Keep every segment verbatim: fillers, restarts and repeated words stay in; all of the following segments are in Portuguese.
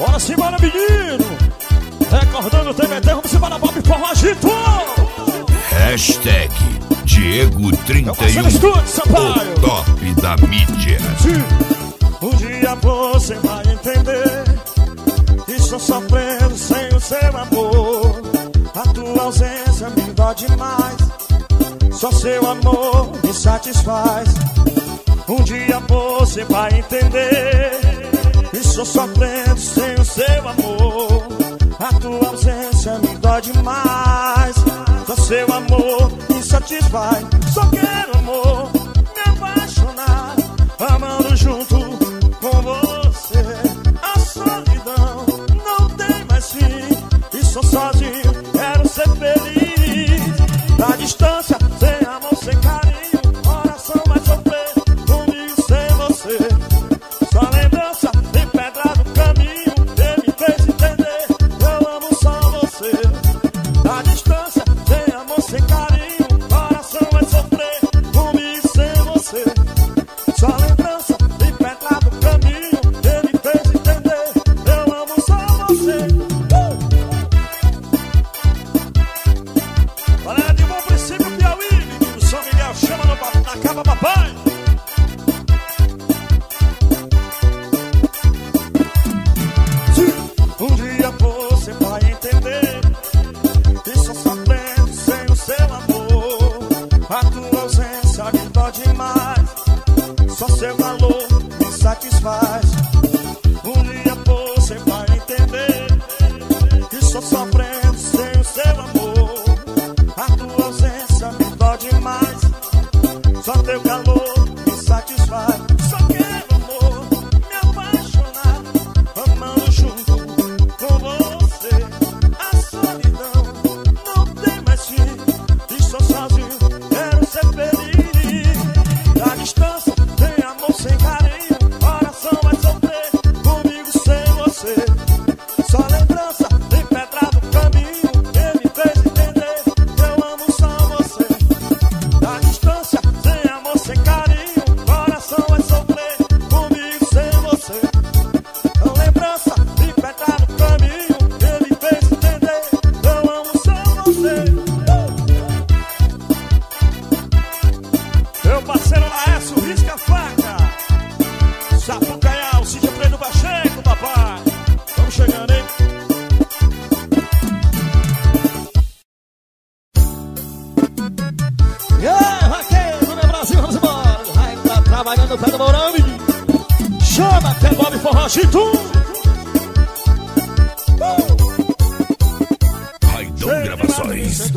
Bora se embora, menino. Recordando o T B T, vamos se embora, Bob Forró agito. Hashtag Diego trinta e um, o top da mídia. Um dia você vai entender que estou sofrendo sem o seu amor. A tua ausência me dói demais, só seu amor me satisfaz. Um dia você vai entender que estou sofrendo sem o seu amor. A tua ausência me dói demais, só seu amor me satisfaz. Só quero amor, me apaixonar, amando junto com você. A solidão não tem mais fim, e sou sozinho, quero ser feliz. Da distância, sem amor, sem carinho, coração vai sofrer comigo sem você. Só lembrança de pedra no caminho, que me fez entender, eu amo só você. Da distância, sem amor, sem carinho, coração vai sofrer comigo sem você. Só lembrança de pedra no caminho, que me fez entender, eu amo só você. uh! Galera de Bom Princípio, Piauí, menino São Miguel, chama no, na capa, papai. Um dia você vai entender que estou sofrendo sem o seu amor. A tua ausência me dói demais, só seu calor me satisfaz. Um dia você vai entender que estou sofrendo sem o seu amor. A tua ausência me dói demais, só teu calor me satisfaz. Só quero amor, me apaixonar, amando junto com você. A solidão não tem mais fim, estou sozinho, quero ser feliz. Da distância, sem amor, sem carinho, coração vai sofrer comigo sem você. Só lembrança de pedra no caminho, que me fez entender, eu amo só você. Da distância, sem amor, sem carinho, coração vai sofrer comigo sem você. Só lembrança de pedra no caminho, que me fez entender, eu amo só você. Meu parceiro Laércio, risca a faca. Sapucaial, Cid Freio do Pacheco, papai. Vamos chegando, hein? E aí, vaqueiro, meu Brasil, vamos embora. Vai tá trabalhando o pé do Mourão, menino. Chama que é Bob Forró agito. Raidão Gravações.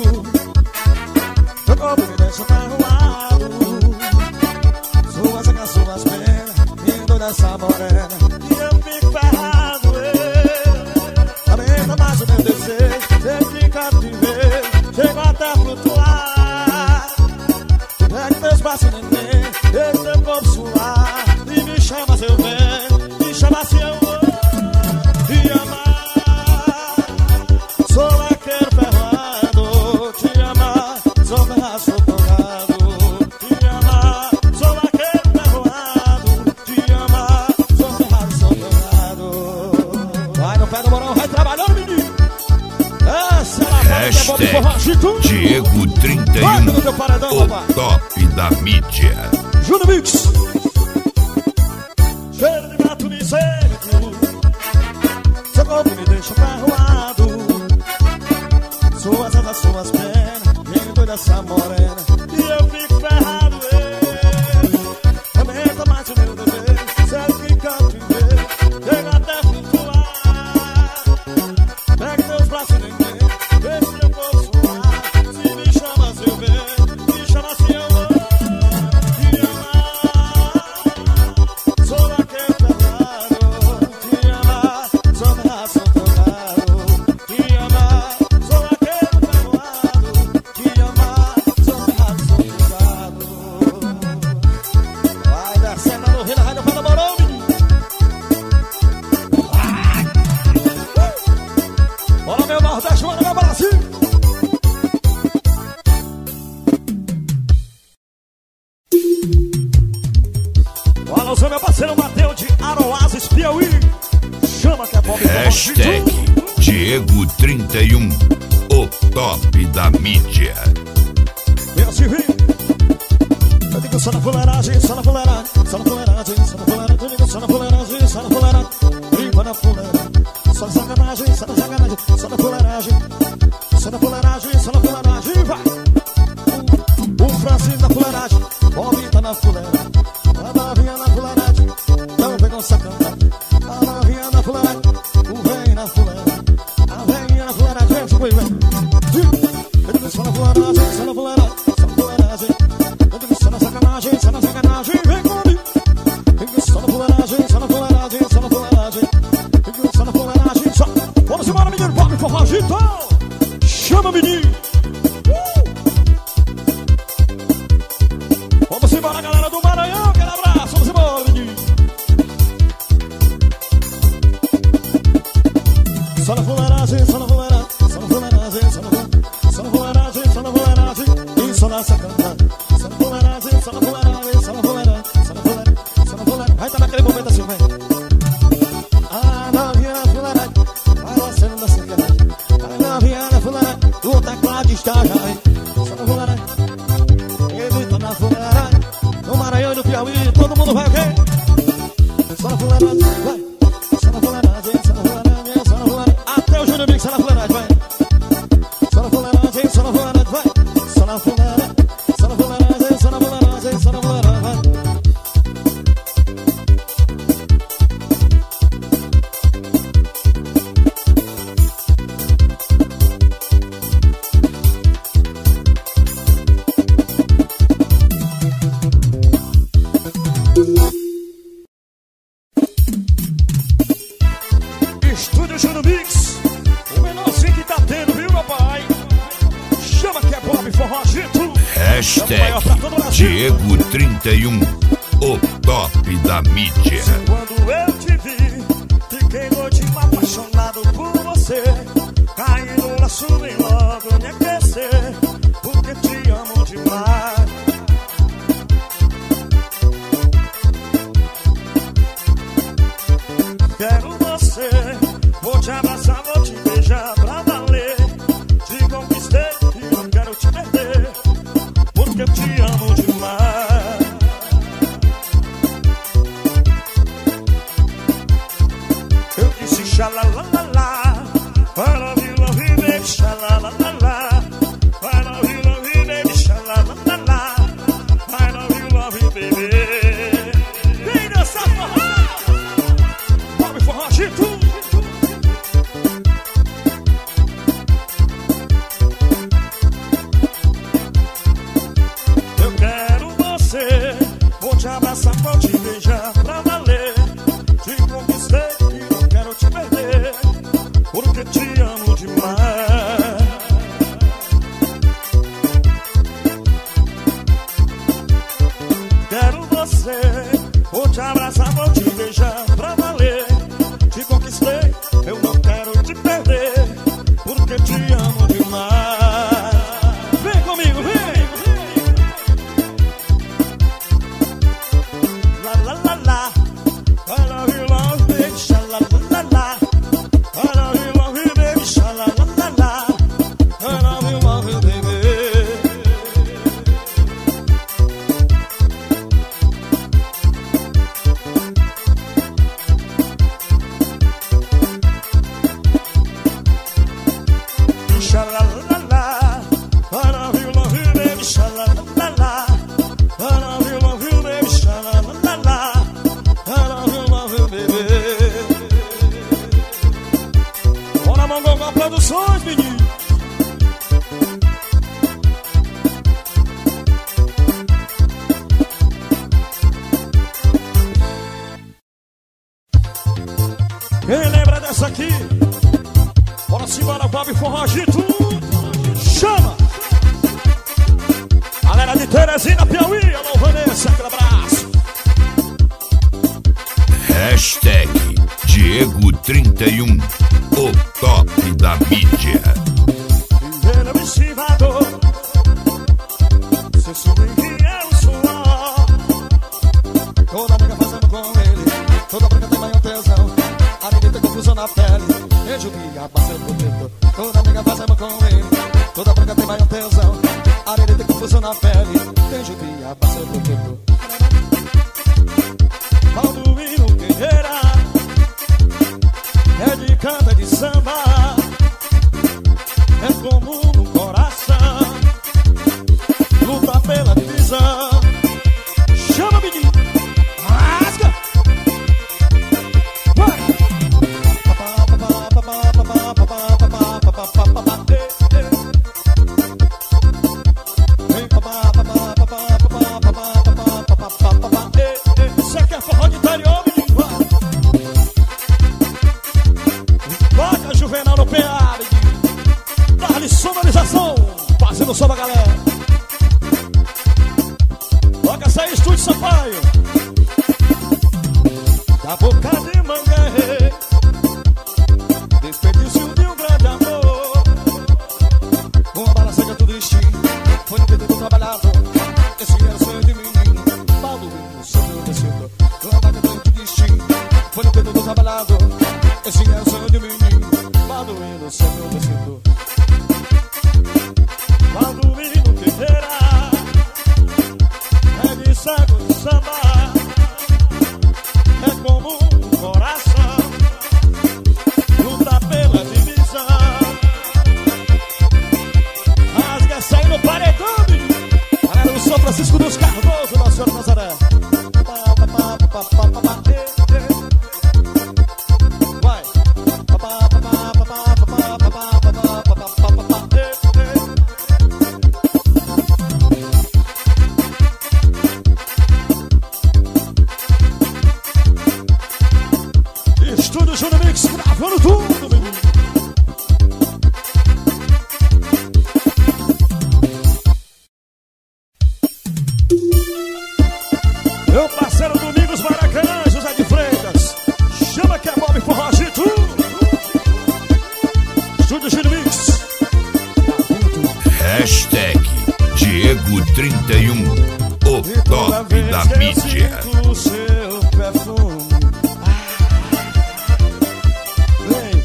Teu corpo me deixa magoado, suas sacas, suas penas, vindo dessa morena, e eu fico ferrado, eu aumenta mais o meu desejo, você fica te ver, chego até a flutuar. Pega teus braços, neném, deixa teu corpo suar, e me chama se eu venho, me chama se eu vou te amar. Sou aquele ferrado, te amar, sou ferrado, sou torrado, te amar. Sou aquele ferrado, te amar, sou ferrado, sou torrado. Vai no pé do Mourão, vai trabalhando, menino. Essa é a Hashtag Diego trinta e um, o top da mídia. Júnior Mix. Cheiro de mato misério, seu corpo me deixa ferroado, suas asas, suas penas, vindo dessa morena, e eu fico ferrado, ei. Aumenta mais o meu desejo, você fica te ver, chega até flutuar. Pega teus braços, neném, deixa teu corpo suar, se me chama, se eu ver, me chama se eu vou te amar. Sou aquele ferrado, te amar, sou ferrado, sou torrado, te amar. Sou aquele ferrado, te amar, sou ferrado, sou torrado. Vai descendo no Rio, vai no pé do Mourão, menino. Bora meu Nordeste, bora meu Brasil. Alô, meu parceiro Mateus de Aroazes, Piauí. Chama Chama que é pop. Hashtag Diego trinta e um, o top da mídia. Eu se vi. Eu digo só na fuleiragem, só na fuleiragem, só na fuleiragem, só na fuleiragem. Eu digo só na fuleiragem, só na fuleiragem. Viva na fuleiragem, só na sacanagem, só na sacanagem, só na fuleiragem, só na fuleiragem, só na fuleiragem. Vai! O, o Francis na fuleiragem, Bob tá na fuleiragem, a novinha na fuleiragem, não vem com sacanagem. A novinha na fuleiragem, o velho na fuleiragem, a velhinha na fuleiragem. Vem, vem, vem. Eu digo só na fuleiragem, só na fuleiragem, só na fuleiragem. Eu digo só na sacanagem, só na sacanagem. Vem comigo. Eu digo só na fuleiragem, só na fuleiragem, só na fuleiragem. Eu digo só na fuleiragem, só. Vamos embora, menino, pop, forragito. Chama, menino. Uh! Vamos embora, galera do Maranhão. Aquele abraço, vamos embora, menino. Só na fuleiragem, só na fuleiragem, só na fuleiragem, só na fuleiragem, só na fuleiragem, só na fuleiragem, e só na sacanagem. Só na fuleiragem, só na fuleiragem, só na fuleiragem, só na fuleiragem, só na fuleiragem. Vai tá naquele momento assim, vem. A novinha na fuleiragem, vai descendo da sacanagem. A novinha na fuleiragem, o teclado está já aí. Só na fuleiragem, ele tá na fuleiragem. No Maranhão e no Piauí, todo mundo vai, ok? Só na fuleiragem, vai. Só na fuleiragem, só na fuleiragem, só na fuleiragem. Até o Júnior Mix, só na fuleiragem, vai. Só na fuleiragem, só na fuleiragem, vai. Só na fuleiragem, só na fuleiragem, só na fuleiragem, só na fuleiragem, vai. Estúdio Júnior Mix, o menorzinho que tá tendo, viu, meu pai? Chama que é pop, forrogito. Hashtag Diego trinta e um, o top da mídia. Quando eu te vi, fiquei doidinho apaixonado por você. Caí no laço e logo me aquecer, porque te amo demais. Quero você, vou te abraçar, vou te beijar pra valer. Te conquistei e não quero te perder, porque eu te amo demais. Eu disse xalalalala, I love you, love you, baby, xalalalala. I love you, love you, baby, xalalalala. I love you, love you, baby. Vem dançar forró, Bob Forragito. Eu quero você, vou te abraçar, vou te beijar pra valer. Te conquistei e não quero te perder, porque te amo demais. Quero você, vou te abraçar, vou te beijar pra valer. Te conquistei, eu não quero te perder, porque te amo demais. Vem comigo, vem! La la la la, I love you, love you, baby, xalalalala. I love you, love you, baby, xalalalala. I love you, love you, baby. Xalalalala, I love you, love you, baby, xalalalala. I love you, love you, baby, xalalalala. I love you, love you, baby. Bora, Mongol Produções, menino. Quem lembra dessa aqui? Bora se embora, Bob Forragito. Chama! Galera de Teresina, Piauí. Alô, Vanessa, aquele abraço. Hashtag Diego trinta e um, o top da mídia. Ele é observador, seu sobrinho que é o suor. Toda briga fazendo com ele, toda briga tem maior tesão. A ninguém tem confusão na na pele. Beijo que abraça no dedo. Toda amiga fazemos com ele. Toda branca tem maior tesão. Areia tem confusão na pele. Beijo que abraça no dedo. Balduino Guerreira é de canta de samba. É comum no coração. Luta pela divisão. Chama, menino. Rasga. Vai. Isso aqui é forró de interior, menino. Toca Juvenal no P A, menino. Dá-lhe sonorização. Fazendo som pra galera. Toca essa aí, Estúdio Sampaio. Da boca de Mangueirê. Desperdício de um grande amor. Uma bala seca do destino. Foi no peito do trabalhador. Esse era o sonho de menino. Balduino, sonho descido. Uma bala do destino. Foi no peito do trabalhador. Esse era o sonho de menino. Balduino, sonho descido. Balduino Guerreira é de saco de samba. É comum no coração. Luta pela divisão. Rasga essa aí no paredão, menino. Galera do São Francisco dos Cardoso, Nossa Senhora de Nazaré. Vai. Estúdio Júnior Mix gravando tudo, menino. Meu parceiro Domingos Maracanã, José de Freitas. Chama que é Bob Forrogito. Estúdio Júnior Mix. Hashtag Diego trinta e um, o top da mídia. O seu perfume. Vem.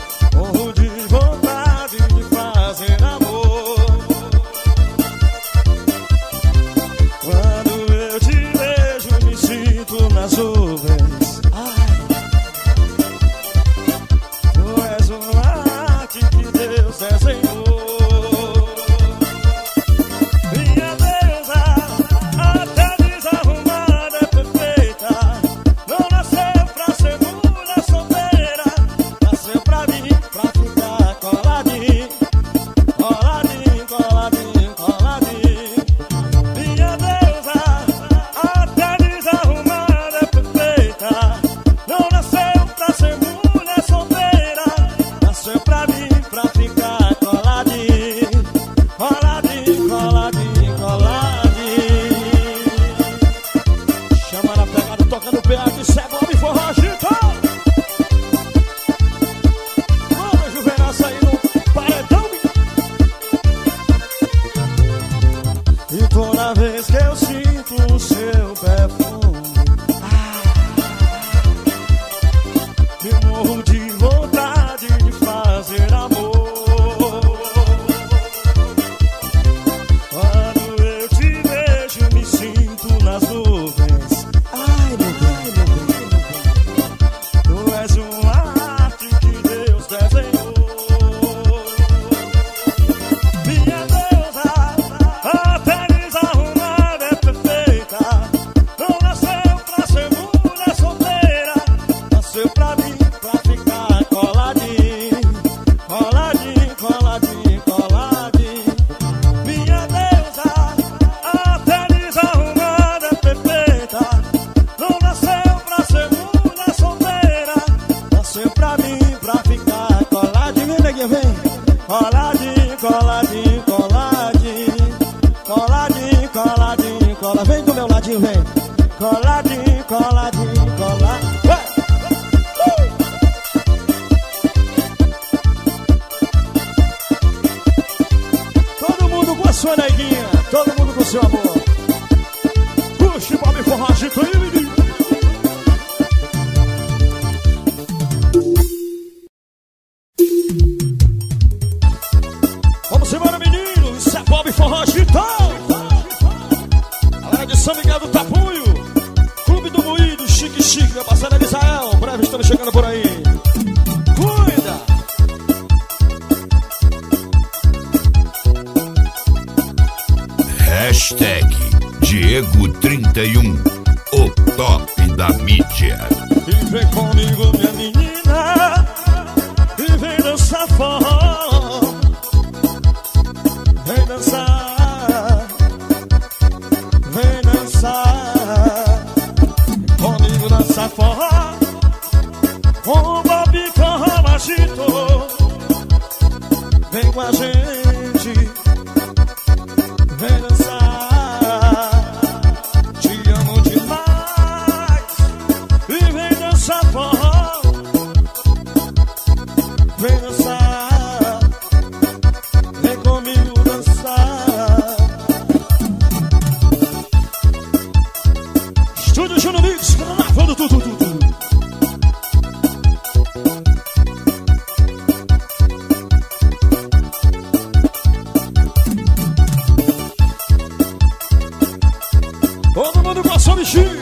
da mídia. E vem comigo, minha menina, e vem dançar forró. Vem dançar, vem dançar. Comigo dançar forró, com o Bob Forró Agito. Vem com a gente, vem dançar. Te amo demais, e vem dançar forró. Vem dançar, vem comigo dançar. Estúdio Júnior Mix, lavando tudo, tudo, tudo. Todo mundo com a sua bichinha.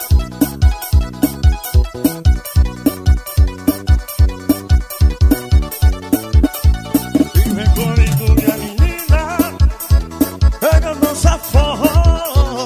E vem comigo, minha menina, pega dança forró.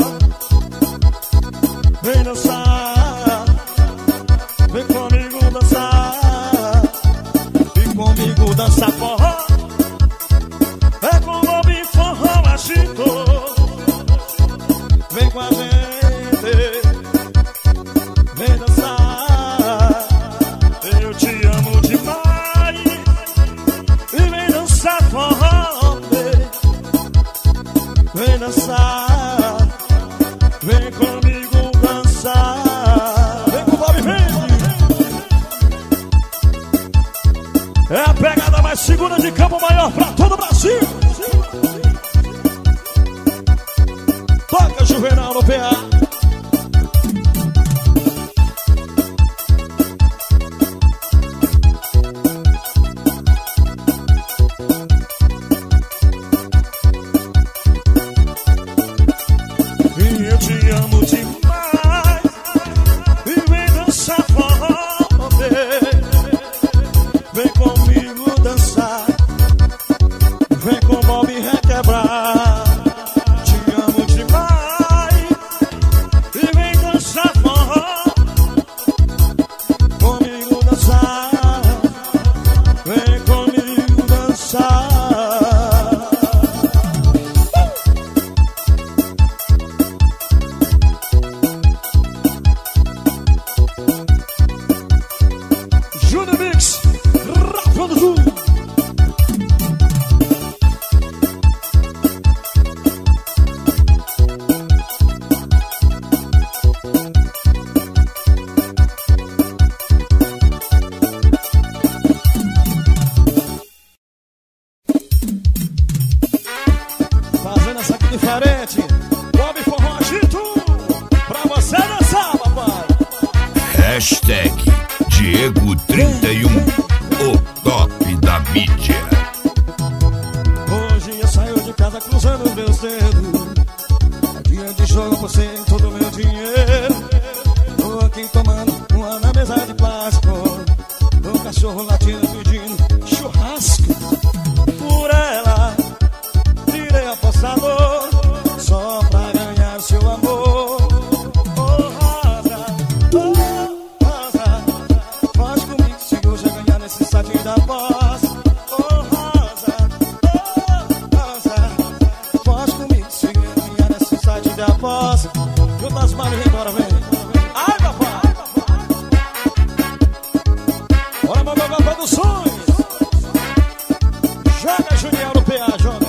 Vem dançar, vem comigo dançar. Vem comigo dançar forró. É com o Bob Forró Agito. Vem com a gente, vem dançar. Eu te amo demais, e vem dançar forró. Vem dançar, vem comigo dançar. Vem com o Bob, vem. É a pegada mais segura de Campo Maior pra todo o Brasil. Toca Juvenal no P A. E eu te amo demais, e vem dançar forró. Vem comigo dançar, vem com o Bob requebrar. Júnior Mix, rapando tudo. Fazendo essa aqui diferente, Bob Forró Agito, pra você dançar, papai. Hashtag Diego trinta e um, o top da mídia. Hoje eu saio de casa cruzando meus dedos. É dia de jogo, você todo meu dinheiro. Tô aqui tomando uma na mesa de plástico. O cachorro latindo pedindo churrasco. Por ela tirei apostador, só pra ganhar seu amor. Oh rosa, oh rosa, faz comigo se hoje eu ganhar nesse site da paz. Oh rosa, oh rosa, faz comigo se eu ganhar nesse site da paz. Junta as malas e embora, vem. Ai papai, bora mandar produções. Joga Junior no P A, joga.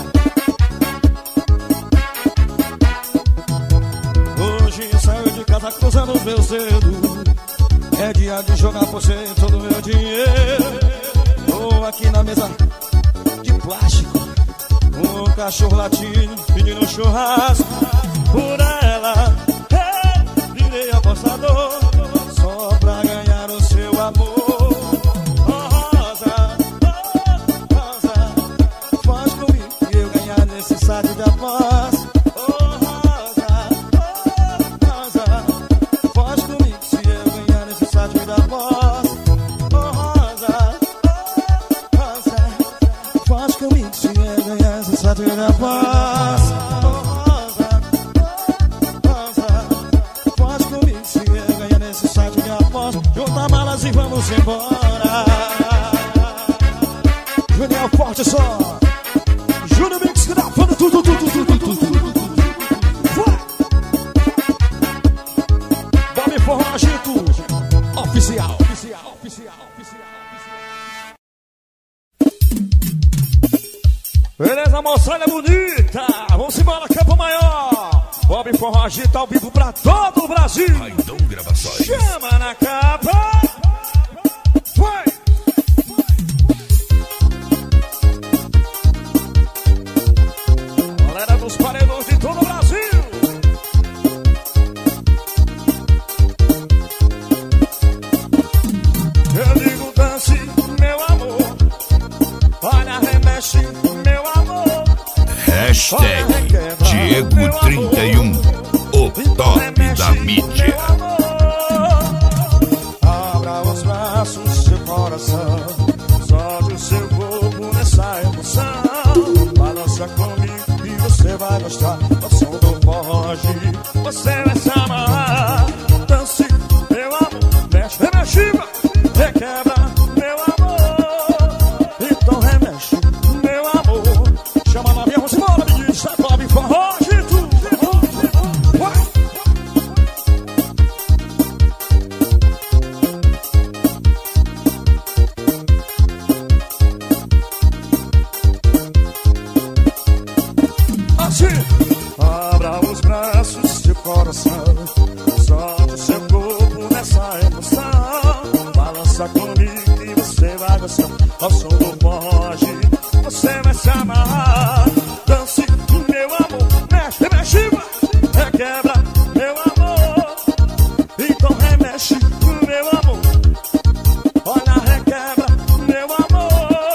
Hoje eu saio de casa cruzando os meus dedos. É dia de jogar você todo o meu dinheiro. Tô aqui na mesa de plástico, um cachorro latindo pedindo um churrasco. Por ela eu virei apostador, só pra ganhar o seu amor. Oh rosa, oh rosa, faz comigo que eu ganhar nesse site da paz. Oh rosa, oh rosa, faz comigo se eu ganhar nesse site da paz. Oh rosa, oh rosa, faz comigo se eu ganhar nesse site da paz. Oh rosa, oh rosa, faz comigo se eu ganhar nesse junta malas e vamos embora. Junior forte só. Júnior Mix gravando tudo, tudo, tudo, tudo, tudo. Vai! Bob Forragito. Oficial, oficial, oficial, oficial. Beleza, moçada bonita. Vamos embora, Campo Maior. Bob Forragito ao vivo pra todo o Brasil. Raidão Gravações. Chama na capa. Vai! Galera dos paredões de todo o Brasil. Eu digo dance, meu amor. Olha, remexe, meu amor. Hashtag Diego trinta e um, o top da mídia. Abra os braços, seu coração. Solte o seu corpo nessa emoção. Balança comigo e você vai gostar. O som do foge, você vai se amarrar. Dance, meu amor, mexe, remexe, requebra, meu amor. Então remexe, meu amor. Chama a novinha, vamos embora, me diz, é Bob Forragito. Vai! Assim, abra os braços, seu coração. Solte o seu corpo nessa emoção. Balança comigo e você vai gostar. Ao som do foge, você vai se amarrar. Dance, meu amor, mexe, remexe, requebra, meu amor. Então remexe, meu amor. Olha, requebra, meu amor.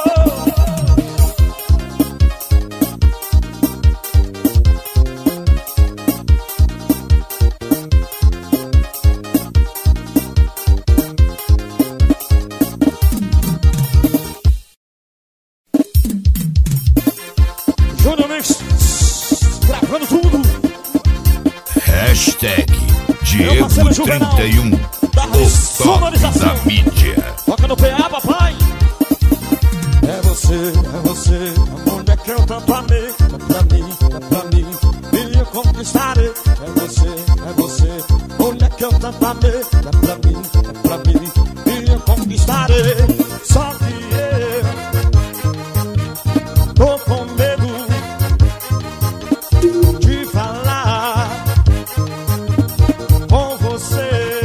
Júnior Mix, gravando tudo. Hashtag Diego trinta e um, o top da mídia. Toca no P A, papai. É você, é você, a mulher que eu tanto amei. É pra mim, é pra mim, e eu conquistarei. É você, é você, mulher que eu tanto amei. É pra mim, é pra mim, e eu conquistarei. Só que eu tô com medo de falar com você.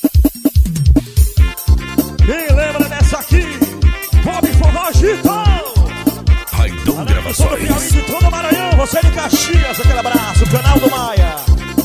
Quem lembra dessa aqui? Bob Forragito. Raidão Gravações. De todo o Maranhão, você de Caxias, aquele abraço, canal do Maia.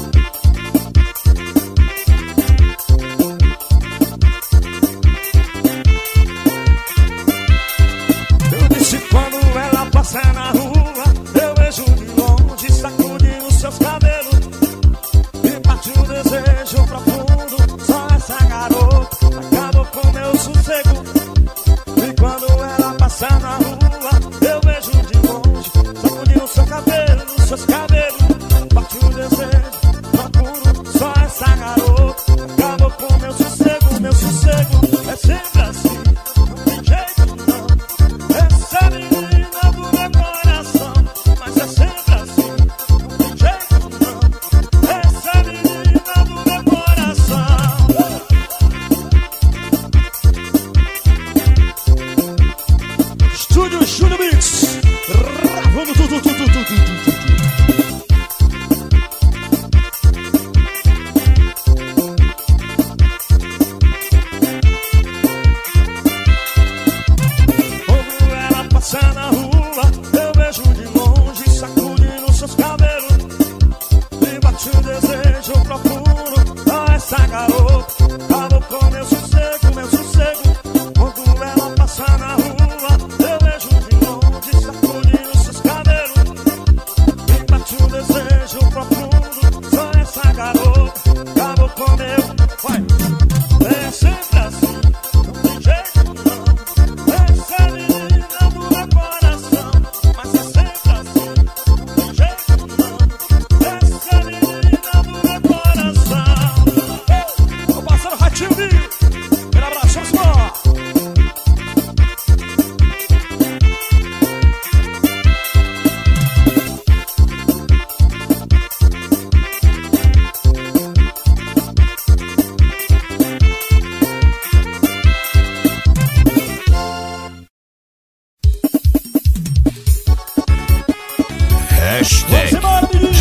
Eu disse quando ela passa na rua, eu vejo de longe sacudindo seus cabelos. E bate um desejo profundo, só essa garota acabou com meu sossego. E quando ela passa na rua, eu vejo de longe sacudindo seu cabelo, seus cabelos. Bate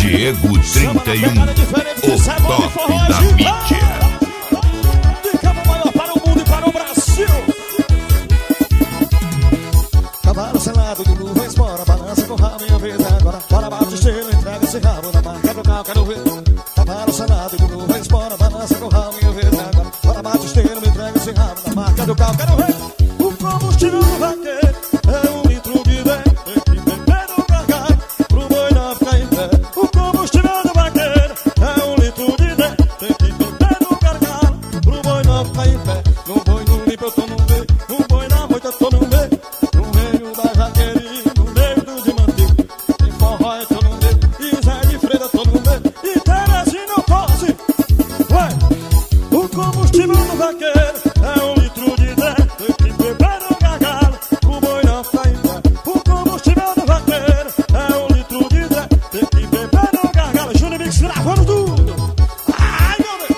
Diego trinta e um, o top da mídia. De Cabo Maior para o mundo e para o Brasil. Cavalo selado de nuvens fora, balança com o rabo minha vez agora. Para baixo estilo, entrega esse rabo na marca do carro, quero ver. Cavalo selado de nuvens fora, balança com o rabo minha vez agora. Para baixo estilo, me entrega esse rabo na marca do carro, quero ver. O combustível do vaqueiro é um litro de dentro. Tem que beber no gargalo pro boi não ficar em pé. O combustível do vaqueiro é um litro de dentro. Tem que beber no gargalo pro boi não ficar em pé. No boi no limpo eu tô no meio, no boi na moita eu tô no meio. No meio da jaqueirinha, no meio do de mantigo. Em forró eu tô no meio, e Zé de Freira eu tô no meio. E Terezinha eu tô assim. Ué, o combustível do vaqueiro é um litro de dentro. Tem que beber no gargalo pro boi não ficar em pé. O combustível do vaqueiro é um litro de dentro. Tem que beber no gargalo. Júnior Mix gravando tudo. Ai, meu Deus.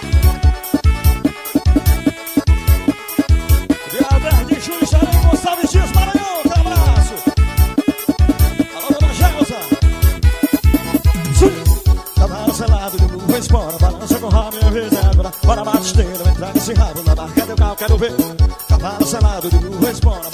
Dia dez de julho, Xarém Gonçalves Dias, Maranhão. Um abraço. Alô, dona Gelsa. Sim. Cavalo selado de nuvens fora, balança com o rabo minha vez agora. Bora bate esteira, entrar nesse rabo na barca do carro, quero ver. Cavalo selado de nuvens fora,